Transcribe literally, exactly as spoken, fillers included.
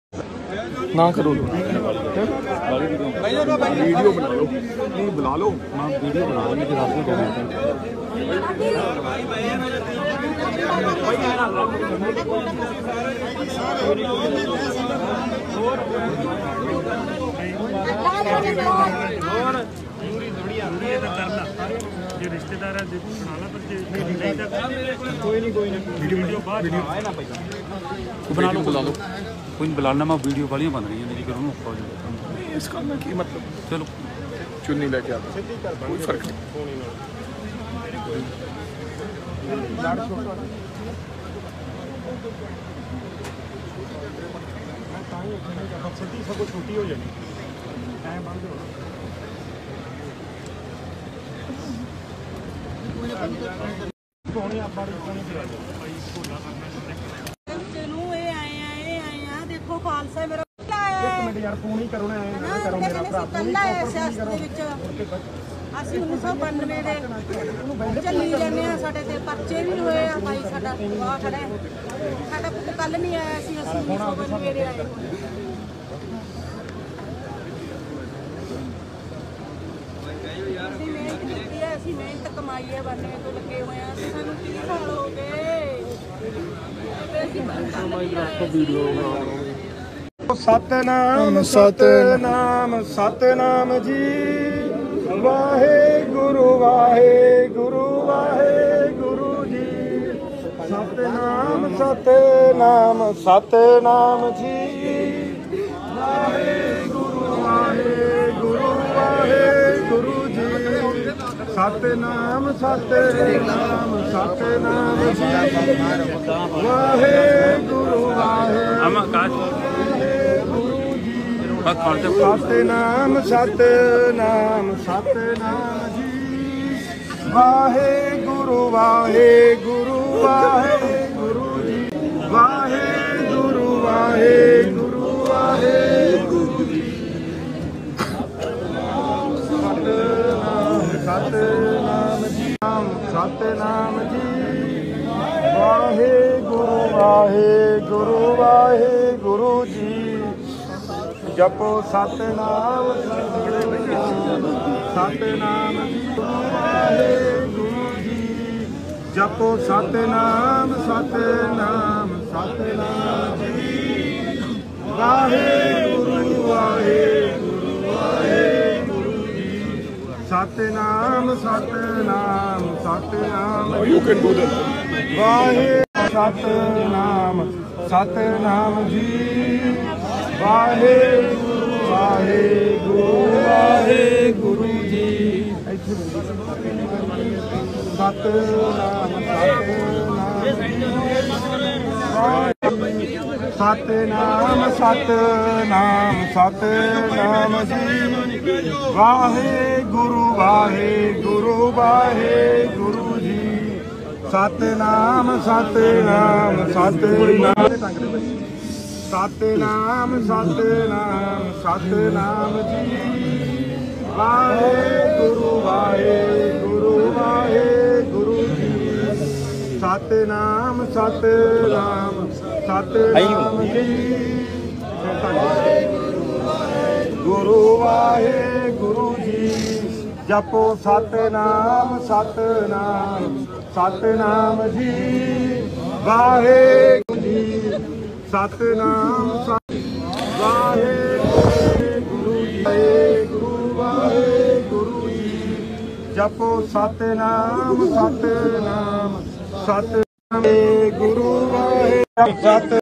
ना करो वीडियो बना लो, नहीं बुला लो ना, वीडियो बना लो। जो रिश्तेदार है कोई नहीं कोई नहीं वीडियो बना लो, बुला लो, कोई बुलाना। मैं वीडियो वाली बन रही है मेरी करूँ इसका मैं की मतलब। चलो चुन्नी लेके आता कोई फर्क नहीं। छुट्टी हो जानी देखो खालसा मेरा यार फोन ही करो ना, करो मेरा भरा ਅਸੀਂ उन्नीस सौ बानवे ਦੇ ਚੱਲੀ ਜਾਂਦੇ ਆ। ਸਾਡੇ ਤੇ ਪਰਚੇ ਵੀ ਹੋਏ ਆ ਭਾਈ। ਸਾਡਾ ਵਾਹ ਖੜਾ ਸਾਡਾ ਪੁੱਤ ਕੱਲ ਨਹੀਂ ਆਇਆ ਸੀ, ਅਸੀਂ उन्नीस सौ बानवे ਦੇ ਆਏ। ਅਸੀਂ ਮਿਹਨਤ ਕੀਤੀ ਹੈ, ਅਸੀਂ ਮਿਹਨਤ ਕਮਾਈ ਹੈ, ਬਾਨਵੇਂ ਤੋਂ ਲੱਗੇ ਹੋਏ ਆ। ਸਾਨੂੰ तीस ਸਾਲ ਹੋ ਗਏ ਤੇ ਅਸੀਂ video Satnam Satnam Satnam ji, Waheguru Waheguru Wahe Guru जी। सतनाम सतनाम सतनाम जी, वाहे गुरु वाहे गुरु वाहे गुरु जी। सतनाम सतनाम सतनाम जी, वाहे गुरु वाहे सतनाम सतनाम सतनाम जी, वाहे गुरु वाहे गुरु वाहे गुरु जी। वाहे गुरु वाहे गुरु वाहे गुरु जी। सतनाम सतनाम जी, सतनाम जी, वाहे गुरु वाहे गुरु वाहे गुरु जी। जपो सतनाम सतनाम वाहे गुरु जी। जपो सतनाम सतनाम सतनाम जी, वाहे गुरु वाहे गुरु वाहे गुरु जी। सतनाम सतनाम सतनाम वाहे सतनाम सतनाम जी, वाहे गुरु वाहे गुरु वाहे गुरु जी। सतनाम सतनाम सतनाम सतनाम जी, वाहे गुरु वाहे गुरु वाहे गुरु जी। सतनाम सतनाम सतनाम सतनाम सतनाम सतनाम जी, वाहे गुरु वाहे गुरु वाहे गुरु जी। सतनाम सतनाम सतनाम जी, गुरु वाहे गुरु जी। जपो सतनाम सतनाम सतनाम जी, वाहे गुरु जी। सतनाम वाहे गुरु जी गुरु वाहे गुरु जी। जपो सतनाम सतनाम सतनाम गुरु वाहे सत